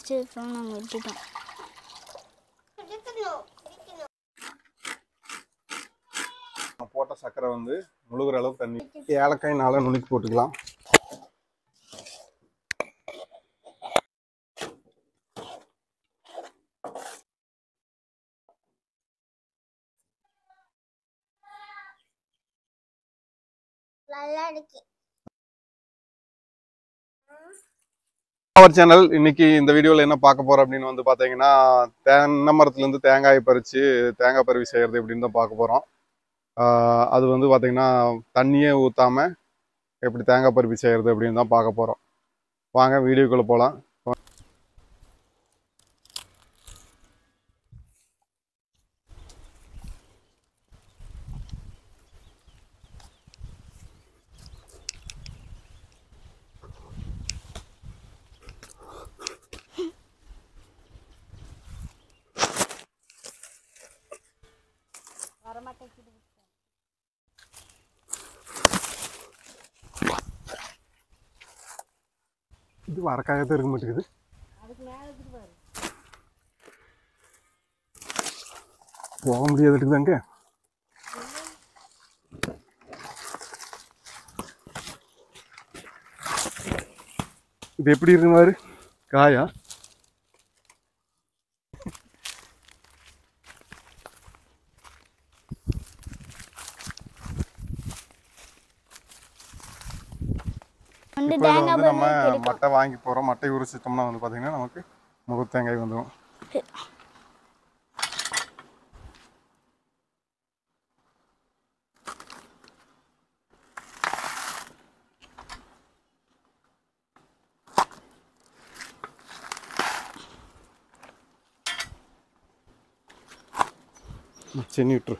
இருந்துச்சு, அப்புறம் நாங்கள் விட்டுட்டோம். போட்ட சக்கரை வந்து முழுகிற அளவு தண்ணி, ஏலக்காய் 4 நுணுக்கி போட்டுக்கலாம். அவர் சேனல் இன்னைக்கு இந்த வீடியோவில் என்ன பார்க்க போறோம் அப்படின்னு வந்து பார்த்தீங்கன்னா, தென்னை மரத்துலேருந்து தேங்காய் பறித்து தேங்காய் பருவி செய்கிறது எப்படின்னு தான் பார்க்க போகிறோம். அது வந்து பார்த்தீங்கன்னா தண்ணியே ஊற்றாம எப்படி தேங்காய் பருவி செய்கிறது அப்படின்னு தான் பார்க்க போகிறோம். வாங்க வீடியோக்குள்ளே போகலாம். இது வரக்காகத்தான் இருக்க மாட்டேங்குது. போக முடியாது இருக்குதாங்க. இது எப்படி இருக்கு மாதிரி காயா? இப்போ வந்து நம்ம மட்டை வாங்கி போகிறோம். மட்டை உரிச்சிட்டோம்னா வந்து பார்த்தீங்கன்னா நமக்கு முழு தேங்காய் வந்துடும். சென்னி விட்டுரு.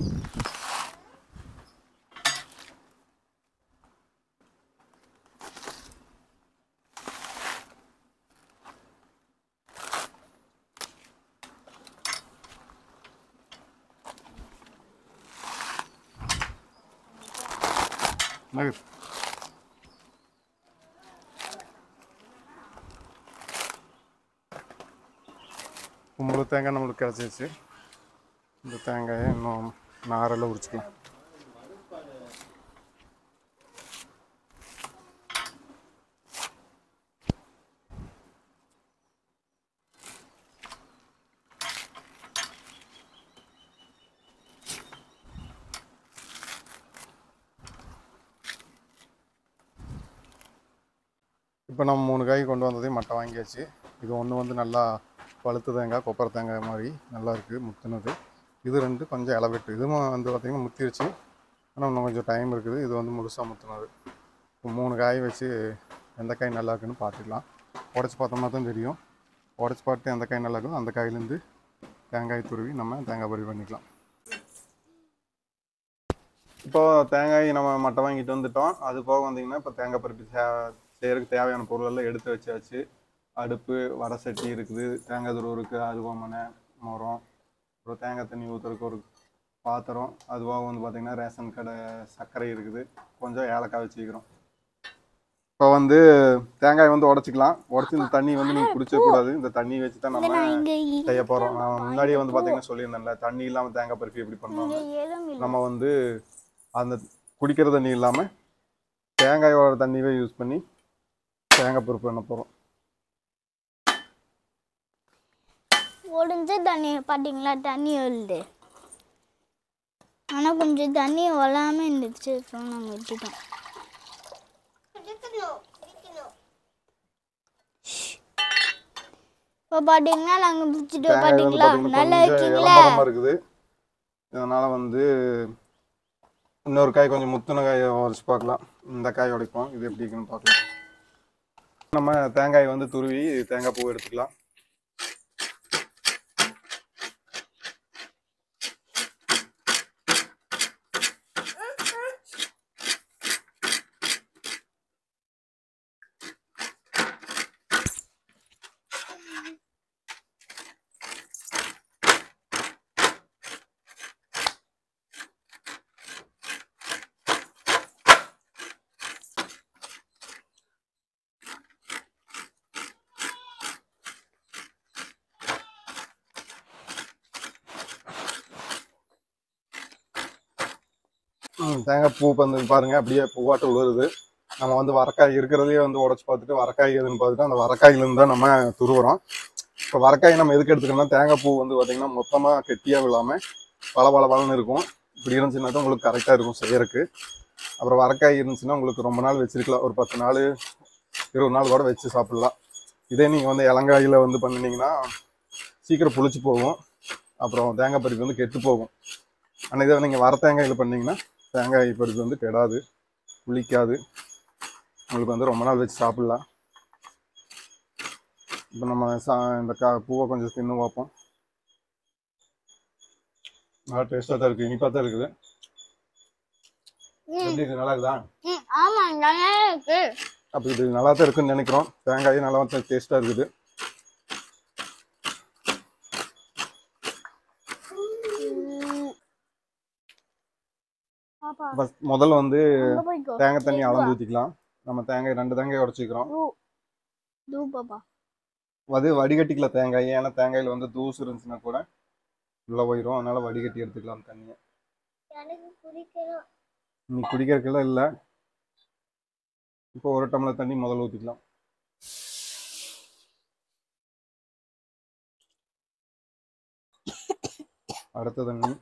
முழு தேங்காய் நம்மளுக்கு கிடச்சிருச்சு. இந்த தேங்காயை இன்னும் நாரில் உரிச்சிக்கலாம். இப்போ நம்ம 3 காய் கொண்டு வந்ததையும் மட்டை வாங்கியாச்சு. இது ஒன்று வந்து நல்லா பழுத்து தேங்காய், கொப்பரை தேங்காய் மாதிரி நல்லா இருக்குது முத்துனது. இது 2 கொஞ்சம் இளவெட்டு. இதுவும் வந்து பார்த்திங்கன்னா முத்திருச்சு, ஆனால் இன்னும் கொஞ்சம் டைம் இருக்குது. இது வந்து முழுசாக முத்துனது. இப்போ 3 காய் வச்சு எந்த காய் நல்லா இருக்குன்னு பார்த்துக்கலாம். உடச்சி பார்த்தோம்னா தான் தெரியும். உடச்சி பார்த்து எந்த காய் நல்லா இருக்கோ அந்த காயிலேருந்து தேங்காய் துருவி நம்ம தேங்காய் பருவி பண்ணிக்கலாம். இப்போ தேங்காய் நம்ம மட்டை வாங்கிட்டு வந்துட்டோம். அது போக வந்தீங்கன்னா இப்போ தேங்காய் பருப்பி செய்கிறதுக்கு தேவையான பொருளெல்லாம் எடுத்து வச்சாச்சு. அடுப்பு, வடை சட்டி இருக்குது, தேங்காய் துருவுருக்கு, அருவாமனை, மரம், அப்புறம் தேங்காய் தண்ணி ஊற்றுறதுக்கு ஒரு பாத்திரம். அதுவாக வந்து பார்த்திங்கன்னா ரேஷன் கடை சர்க்கரை இருக்குது, கொஞ்சம் ஏலக்காய் வச்சுக்கிறோம். இப்போ வந்து தேங்காய் வந்து உடச்சிக்கலாம். உடச்சி இந்த தண்ணி வந்து நீங்கள் குடிச்சக்கூடாது. இந்த தண்ணி வச்சு தான் நம்ம செய்ய போகிறோம். நான் முன்னாடியே வந்து பார்த்திங்கன்னா சொல்லியிருந்தேன்ல, தண்ணி இல்லாமல் தேங்காய் பருப்பி எப்படி பண்ணுவாங்க. நம்ம வந்து அந்த குடிக்கிற தண்ணி இல்லாமல் தேங்காயோட தண்ணியே யூஸ் பண்ணி தேங்காய் பருப்பு பண்ண போகிறோம். ஒடிஞ்ச தண்ணி பார்த்தீங்களா, தண்ணி வருது. ஆனால் கொஞ்சம் தண்ணி வராமல் இருந்துச்சு, அப்புறம் நாங்கள் விட்டுட்டோம். இப்போ பார்த்தீங்கன்னா நாங்கள் பிடிச்சிட்டு பார்த்தீங்களா, நல்லா இருக்கீங்களா இருக்குது. இதனால் வந்து இன்னொரு காய் கொஞ்சம் முத்துன காயை உடச்சி பார்க்கலாம். இந்த காய் உடைப்போம், இது எப்படி இருக்குன்னு பார்க்கலாம். நம்ம தேங்காய் வந்து துருவி தேங்காய் பூ எடுத்துக்கலாம். தேங்காய் பூ வந்து பாருங்க அப்படியே பூவாட்டு விழுது. நம்ம வந்து வரக்காய் இருக்கிறதையே வந்து உடச்சி பார்த்துட்டு வரக்காய் எதுன்னு பார்த்துட்டு அந்த வரக்காயிலேருந்து தான் நம்ம துருவுறோம். இப்போ வரக்காய் நம்ம எதுக்கு எடுத்துக்கணும்னா தேங்காய் பூ வந்து பார்த்தீங்கன்னா மொத்தமாக கெட்டியாக இல்லாமல் பளபளன்னு இருக்கும். இப்படி இருந்துச்சுன்னா தான் உங்களுக்கு கரெக்டாக இருக்கும் செய்யறதுக்கு. அப்புறம் வரக்காய் இருந்துச்சுன்னா உங்களுக்கு ரொம்ப நாள் வச்சிருக்கலாம், ஒரு 10 நாள் 20 நாள் கூட வச்சு சாப்பிடலாம். இதே நீங்கள் வந்து இளங்காயில் வந்து பண்ணினீங்கன்னா சீக்கிரம் புளிச்சு போகும், அப்புறம் தேங்காய் பருப்பு வந்து கெட்டு போகும். ஆனால் இதை நீங்கள் வர தேங்காயில் பண்ணிங்கன்னா தேங்காய் பருப்பு வந்து கெடாது, புளிக்காது, உங்களுக்கு வந்து ரொம்ப நாள் வச்சு சாப்பிடலாம். இப்போ நம்ம இந்த பூவை கொஞ்சம் தின்னு பார்ப்போம். நல்லா டேஸ்ட்டாக தான் இருக்குது, இனிப்பாக தான் இருக்குது. எப்படி இருக்குது, நல்லா இருக்குதா? ஆமா, நல்லா இருக்கு. அப்போ இது நல்லா தான் இருக்குன்னு நினைக்கிறோம். தேங்காயும் நல்லா டேஸ்ட்டாக இருக்குது. முதல்ல வந்து தேங்காய் தண்ணி அளந்து ஊற்றிக்கலாம். நம்ம தேங்காய் 2 தேங்காய் உடச்சிக்கிறோம். அது வடிகட்டிக்கல தேங்காய், ஏன்னா தேங்காயில் வந்து தூசு இருந்துச்சுன்னா கூட உள்ள போயிடும், அதனால வடிகட்டி எடுத்துக்கலாம் தண்ணியை. நீ குடிக்கிறதுக்கெல்லாம் இல்லை. இப்போ 1 டம்ளர் தண்ணி முதல்ல ஊற்றிக்கலாம். அடுத்த தண்ணி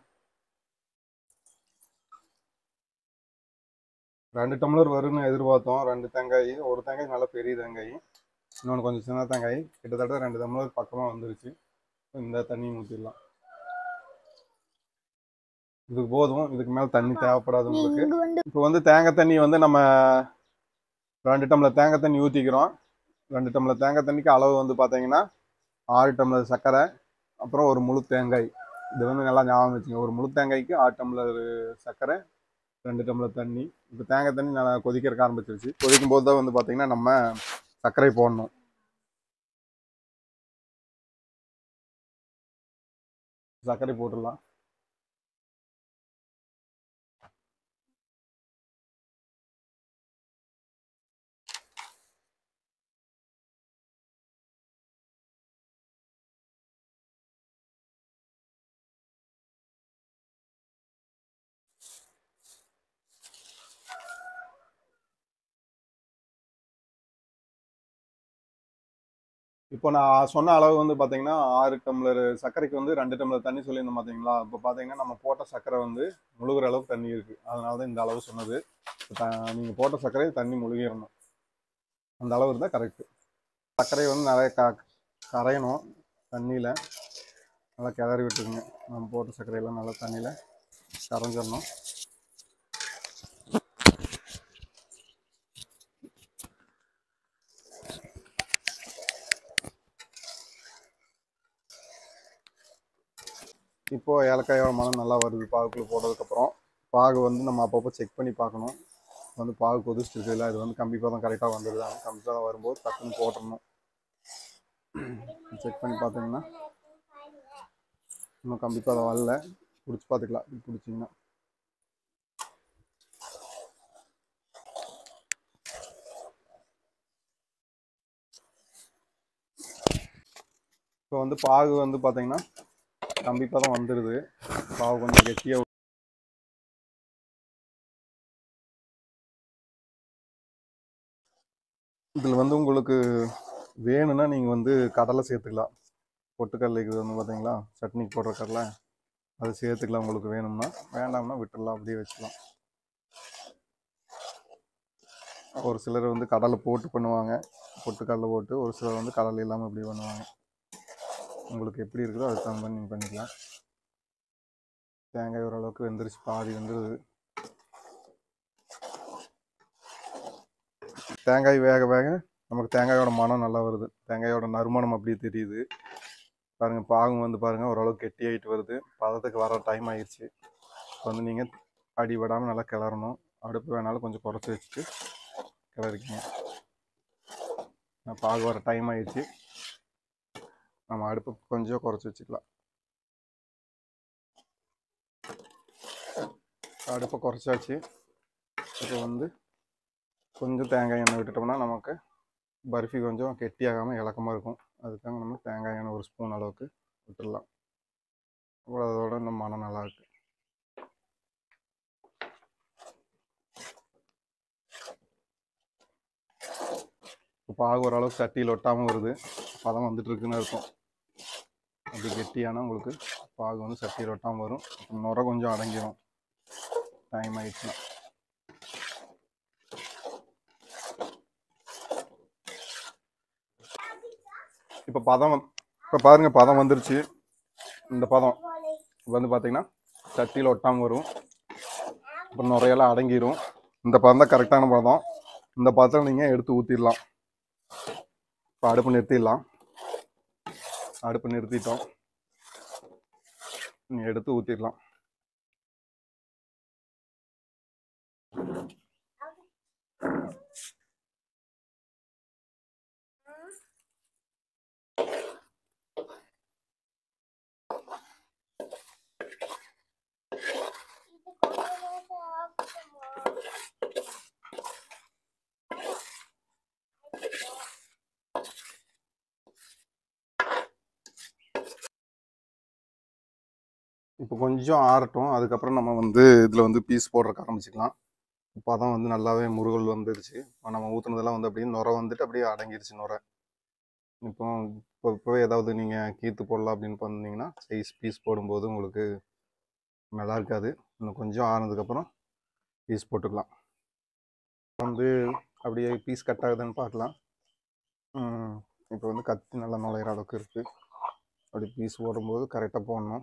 2 டம்ளர் வரும்னு எதிர்பார்த்தோம். 2 தேங்காய், ஒரு தேங்காய் நல்லா பெரிய தேங்காய், இன்னொன்று கொஞ்சம் சின்ன தேங்காய், கிட்டத்தட்ட 2 டம்ளர் பக்கமாக வந்துருச்சு. இந்த தண்ணி ஊற்றிடலாம். இதுக்கு போதும், இதுக்கு மேலே தண்ணி தேவைப்படாது உங்களுக்கு. இப்போ வந்து தேங்காய் தண்ணி வந்து நம்ம 2 டம்ளர் தேங்காய் தண்ணி ஊற்றிக்கிறோம். 2 டம்ளர் தேங்காய் தண்ணிக்கு அளவு வந்து பார்த்தீங்கன்னா 6 டம்ளர் சர்க்கரை, அப்புறம் ஒரு முழு தேங்காய். இது வந்து நல்லா ஞாபகம் வச்சுங்க, ஒரு முழு தேங்காய்க்கு 6 டம்ளர் சர்க்கரை, 2 டம்ளர் தண்ணி. இப்போ தேங்காய் தண்ணி நல்லா கொதிக்கிறக்க ஆரம்பிச்சிருச்சு. கொதிக்கும் போது தான் வந்து பார்த்தீங்கன்னா நம்ம சர்க்கரை போடணும். சர்க்கரை போட்டுடலாம். இப்போ நான் சொன்ன அளவு வந்து பார்த்தீங்கன்னா 6 டம்ளர் சர்க்கரைக்கு வந்து 2 டம்ளர் தண்ணி சொல்லியிருந்தோம் பார்த்தீங்களா. இப்போ பார்த்தீங்கன்னா நம்ம போட்ட சர்க்கரை வந்து முழுகிற அளவுக்கு தண்ணி இருக்குது, அதனால தான் இந்த அளவு சொன்னது. நீங்கள் போட்ட சர்க்கரை தண்ணி முழுகிடணும், அந்த அளவு இருந்தால் கரெக்டு. சர்க்கரை வந்து நிறைய கரையணும் தண்ணியில், நல்லா கிளறி விட்டுருங்க. நம்ம போட்ட சர்க்கரையெல்லாம் நல்லா தண்ணியில் கரைஞ்சிடணும். இப்போது ஏலக்காயோட மனம் நல்லா வருது பாகுக்குள்ளே போட்டதுக்கப்புறம். பாகு வந்து நம்ம அப்பப்போ செக் பண்ணி பார்க்கணும். வந்து பாகு கொதிச்சுட்டு இல்லை, இது வந்து கண்டிப்பாக தான் கரெக்டாக வந்துடுது. ஆனால் கண்டிப்பாக தான் வரும்போது டக்குன்னு போட்டுடணும். செக் பண்ணி பார்த்தீங்கன்னா இன்னும் கண்டிப்பாக அதை வரல, பிடிச்சி பார்த்துக்கலாம். பிடிச்சிங்கன்னா இப்போ வந்து பாகு வந்து பார்த்தீங்கன்னா கண்டிப்பாக தான் வந்துடுது. பாகு கொஞ்சம் கெட்டியாக. இதில் வந்து உங்களுக்கு வேணும்னா நீங்கள் வந்து கடலை சேர்த்துக்கலாம். பொட்டுக்கடலை இது வந்து பார்த்தீங்களா, சட்னிக்கு போடுற கடலை, அது சேர்த்துக்கலாம் உங்களுக்கு வேணும்னா. வேண்டாம்னா விட்டுடலாம், அப்படியே வச்சுக்கலாம். ஒரு சிலர் வந்து கடலை போட்டு பண்ணுவாங்க, பொட்டுக்கடலை போட்டு. ஒரு சிலர் வந்து கடலை இல்லாமல் இப்படி பண்ணுவாங்க. உங்களுக்கு எப்படி இருக்குதோ அதுக்கு தகுந்த மாதிரி நீங்கள் பண்ணிக்கலாம். தேங்காய் ஓரளவுக்கு வெந்துருச்சு, பாதி வெந்துருது. தேங்காய் வேக வேக நமக்கு தேங்காயோட மனம் நல்லா வருது, தேங்காயோட நறுமணம் அப்படியே தெரியுது. பாருங்கள், பாகும் வந்து பாருங்கள் ஓரளவுக்கு கெட்டியாகிட்டு வருது. பதத்துக்கு வர டைம் ஆயிடுச்சு. இப்போ வந்து நீங்கள் அடி விடாமல் நல்லா கிளறணும். அடுப்பு வேணாலும் கொஞ்சம் குறைச்சி வச்சுட்டு கிளறிக்கிங்க. பாகு வர டைம் ஆயிடுச்சு, நம்ம அடுப்பு கொஞ்சம் குறைச்சி வச்சுக்கலாம். அடுப்பை குறைச்சாச்சு. இப்போ வந்து கொஞ்சம் தேங்காய் எண்ணெய் விட்டுட்டோம்னா நமக்கு பர்ஃபி கொஞ்சம் கெட்டியாகாமல் இலக்கமாக இருக்கும். அதுக்காக நம்ம தேங்காய் எண்ணெய் 1 ஸ்பூன் அளவுக்கு விட்டுடலாம். அப்புறம் அதோட இந்த மனம் நல்லாயிருக்கு. பாகு ஓரளவுக்கு சட்டியில் ஒட்டாமல் வருது, பதம் வந்துட்டு இருக்குன்னு இருக்கும். அப்படி கெட்டியானா உங்களுக்கு பாகு வந்து சட்டியில் ஒட்டாமல் வரும். நுரை கொஞ்சம் அடங்கிடும் டைம் ஆயிடுச்சுன்னா. இப்போ பாருங்கள் பதம் வந்துருச்சு. இந்த பதம் வந்து பார்த்தீங்கன்னா சட்டியில் ஒட்டாமல் வரும், இப்போ நுரையெல்லாம் அடங்கிடும். இந்த பதம் தான் கரெக்டான பதம். இந்த பதத்தில் நீங்கள் எடுத்து ஊற்றிடலாம். இப்போ அடுப்பு நிறுத்திடலாம். அடுப்பு நிறுத்திட்டோம், நீங்கள் எடுத்து ஊற்றிடலாம். இப்போ கொஞ்சம் ஆறட்டும், அதுக்கப்புறம் நம்ம வந்து இதில் வந்து பீஸ் போடுறக்க ஆரம்பிச்சிக்கலாம். பதம் வந்து நல்லாவே முருகல் வந்துருச்சு. நம்ம ஊற்றுனதெல்லாம் வந்து அப்படியே நுரை வந்துட்டு அப்படியே அடங்கிருச்சு நுரை. இப்போவே ஏதாவது நீங்கள் கீத்து போடலாம் அப்படின்னு பண்ணிங்கன்னா பீஸ் போடும்போது உங்களுக்கு நல்லா இருக்காது. இன்னும் கொஞ்சம் ஆறுனதுக்கப்புறம் பீஸ் போட்டுக்கலாம். வந்து அப்படியே பீஸ் கட் ஆகுதுன்னு பார்க்கலாம். இப்போ வந்து கத்தி நல்லா நுழையிற அளவுக்கு இருக்குது. அப்படி பீஸ் போடும்போது கரெக்டாக போடணும்.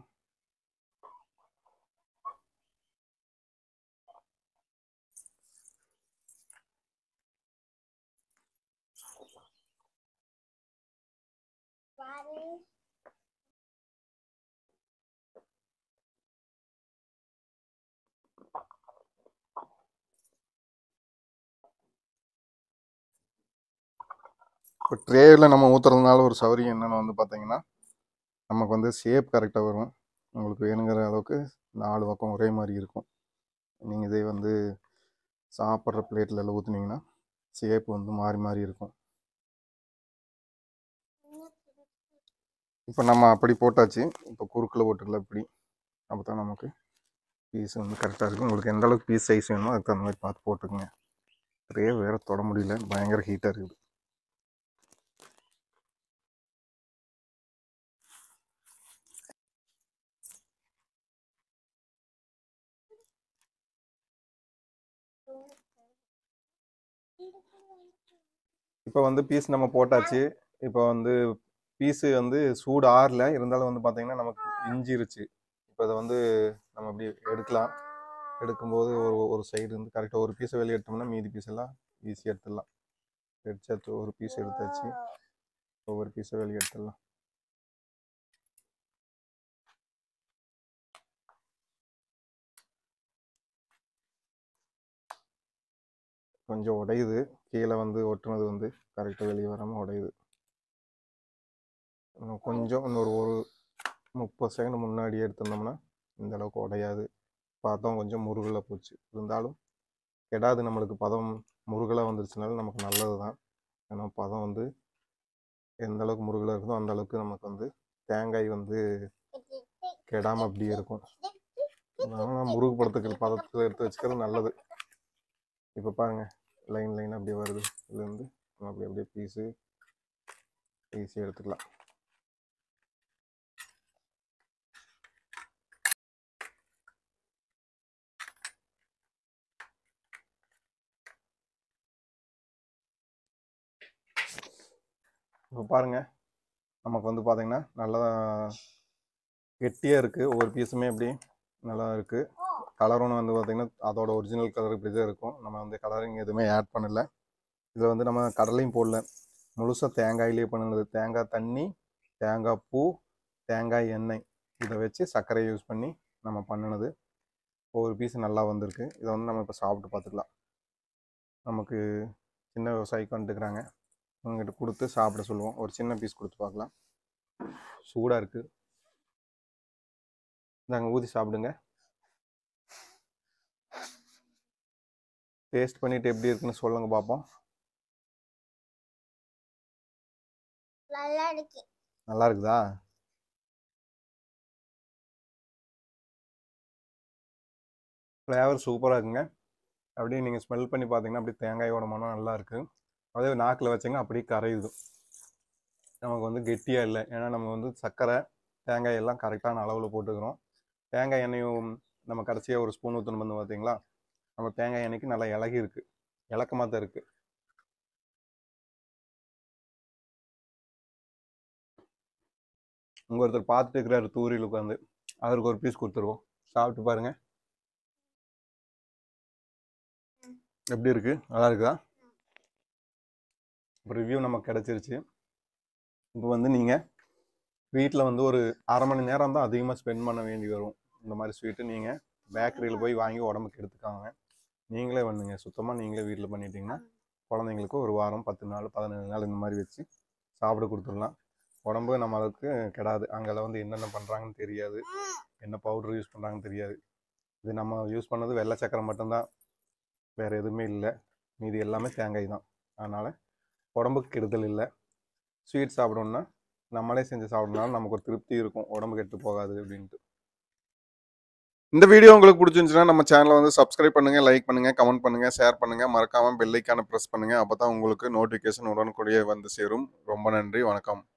இப்போ ட்ரேயில் நம்ம ஊற்றுறதுனால ஒரு சௌரியம் என்னென்னு வந்து பார்த்தீங்கன்னா, நமக்கு வந்து ஷேப் கரெக்டாக வரும். உங்களுக்கு வேணுங்கிற அளவுக்கு 4 பக்கம் ஒரே மாதிரி இருக்கும். நீங்கள் இதே வந்து சாப்பிட்ற பிளேட்டில் எல்லாம் ஊற்றுனீங்கன்னா ஷேப் வந்து மாறி மாறி இருக்கும். இப்போ நம்ம அப்படி போட்டாச்சு. இப்போ குறுக்கில் போட்டுக்கலாம் இப்படி. அப்போ தான் நமக்கு பீஸ் வந்து கரெக்டாக இருக்கும். உங்களுக்கு எந்த அளவுக்கு பீஸ் சைஸ் வேணுமோ அதுக்கு தகுந்த மாதிரி பார்த்து போட்டுக்குங்க. ட்ரே வேறு தொட முடியல, பயங்கர ஹீட்டாக இருக்குது. இப்போ வந்து பீஸ் நம்ம போட்டாச்சு. இப்போ வந்து பீஸு வந்து சூடு ஆறல, இருந்தாலும் வந்து பார்த்தீங்கன்னா நமக்கு இஞ்சிருச்சு. இப்போ இதை வந்து நம்ம அப்படி எடுக்கலாம். எடுக்கும்போது ஒரு சைடு வந்து கரெக்டாக ஒரு பீஸை வெளியே எடுத்தோம்னா மீதி பீஸ் எல்லாம் ஈஸியாக எடுத்துடலாம். எடுத்தாச்சு, ஒரு பீஸ் எடுத்தாச்சு. ஒவ்வொரு பீஸை வெளியே எடுத்துடலாம். கொஞ்சம் உடையுது, கீழே வந்து ஒட்டுனது வந்து கரெக்டாக வெளியே வராமல் உடையுது. இன்னும் கொஞ்சம் இன்னொரு 30 செகண்ட் முன்னாடியே எடுத்திருந்தோம்னா இந்த அளவுக்கு உடையாது. பதம் கொஞ்சம் முருகலாக போச்சு, இருந்தாலும் கெடாது. நம்மளுக்கு பதம் முருகலாக வந்துருச்சுனாலும் நமக்கு நல்லது தான். ஏன்னா பதம் வந்து எந்த அளவுக்கு முருகலாக இருக்குதோ அந்த அளவுக்கு நமக்கு வந்து தேங்காய் வந்து கெடாமல் அப்படியே இருக்கும். அதனால் முருகு படத்துக்கு பதத்தில் எடுத்து வச்சுக்கிறது நல்லது. இப்போ பாருங்கள், லைன் அப்படியே வருது. இதுலேருந்து நம்ம அப்படியே பீஸு ஈஸியாக எடுத்துக்கலாம். இப்போ பாருங்கள், நமக்கு வந்து பார்த்திங்கன்னா நல்லா கெட்டியாக இருக்குது. ஒவ்வொரு பீஸுமே அப்படி நல்லா இருக்குது. கலரும் வந்து பார்த்திங்கன்னா அதோட ஒரிஜினல் கலர் இப்படி தான் இருக்கும். நம்ம வந்து கலரிங் எதுவுமே ஆட் பண்ணலை. இதில் வந்து நம்ம கடலையும் போடல, முழுசாக தேங்காயிலே பண்ணுனது. தேங்காய் தண்ணி, தேங்காய் பூ, தேங்காய் எண்ணெய், இதை வச்சு சர்க்கரை யூஸ் பண்ணி நம்ம பண்ணினது. ஒவ்வொரு பீஸ் நல்லா வந்திருக்கு. இதை வந்து நம்ம இப்போ சாப்பிட்டு பார்த்துக்கலாம். நமக்கு சின்ன விவசாயிக்கு வந்துட்டுக்கிறாங்க, அவங்ககிட்ட கொடுத்து சாப்பிட சொல்லுவோம். ஒரு சின்ன பீஸ் கொடுத்து பார்க்கலாம். சூடாக இருக்குது, நாங்கள் ஊற்றி சாப்பிடுங்க. டேஸ்ட் பண்ணிவிட்டு எப்படி இருக்குன்னு சொல்லுங்கள் பார்ப்போம். நல்லா இருக்குதா? ஃப்ளேவர் சூப்பராக இருக்குங்க. அப்படியே நீங்கள் ஸ்மெல் பண்ணி பார்த்தீங்கன்னா அப்படியே தேங்காயோட மனம் நல்லா இருக்குது. அதே நாக்கில் வச்சங்க அப்படியே கரையுது. நமக்கு வந்து கெட்டியாக இல்லை. ஏன்னா நம்ம வந்து சர்க்கரை தேங்காய் எல்லாம் கரெக்டான அளவில் போட்டுக்கிறோம். தேங்காய் எண்ணெயும் நம்ம கடைசியாக ஒரு ஸ்பூன் ஊற்றணும் வந்து பார்த்தீங்களா, நம்ம தேங்காய் எண்ணெய்க்கு நல்லா இலகி இருக்குது, இலக்கமாக தான் இருக்குது. உங்கள் ஒருத்தர் பார்த்துட்டு இருக்கிறாரு தூரில் உட்காந்து, அவருக்கு ஒரு பீஸ் கொடுத்துருவோம். சாப்பிட்டு பாருங்க எப்படி இருக்கு, நல்லா இருக்குதா? ரிவ்யூ நமக்கு கிடச்சிருச்சு. இப்போ வந்து நீங்கள் வீட்டில் வந்து ஒரு அரை மணி நேரம் தான் அதிகமாக ஸ்பெண்ட் பண்ண வேண்டி வரும். இந்த மாதிரி ஸ்வீட்டு நீங்கள் பேக்கரியில் போய் வாங்கி உடம்புக்கு எடுத்துக்காங்க. நீங்களே வந்துங்க சுத்தமாக நீங்களே வீட்டில் பண்ணிட்டீங்கன்னா குழந்தைங்களுக்கு ஒரு வாரம் 10 நாள் 15 நாள் இந்த மாதிரி வச்சு சாப்பிட கொடுத்துடலாம். உடம்பு நம்மளுக்கு கெடாது. அங்கெல்லாம் வந்து என்னென்ன பண்ணுறாங்கன்னு தெரியாது, என்ன பவுடர் யூஸ் பண்ணுறாங்கன்னு தெரியாது. இது நம்ம யூஸ் பண்ணது வெள்ளை சக்கரை மட்டும்தான், வேறு எதுவுமே இல்லை. மீதி எல்லாமே தேங்காய் தான். அதனால் உடம்புக்கு கெடுதல் இல்லை. ஸ்வீட் சாப்பிடணுன்னா நம்மளே செஞ்சு சாப்பிடணும்னாலும் நமக்கு ஒரு திருப்தி இருக்கும், உடம்பு கெட்டு போகாது அப்படின்ட்டு. இந்த வீடியோ உங்களுக்கு பிடிச்சிருந்துச்சுன்னா நம்ம சேனலை வந்து சப்ஸ்கிரைப் பண்ணுங்கள், லைக் பண்ணுங்கள், கமெண்ட் பண்ணுங்கள், ஷேர் பண்ணுங்கள். மறக்காமல் பெல் ஐக்கானை ப்ரெஸ் பண்ணுங்கள். அப்போ தான் உங்களுக்கு நோட்டிஃபிகேஷன் உடனுக்குடியே வந்து சேரும். ரொம்ப நன்றி, வணக்கம்.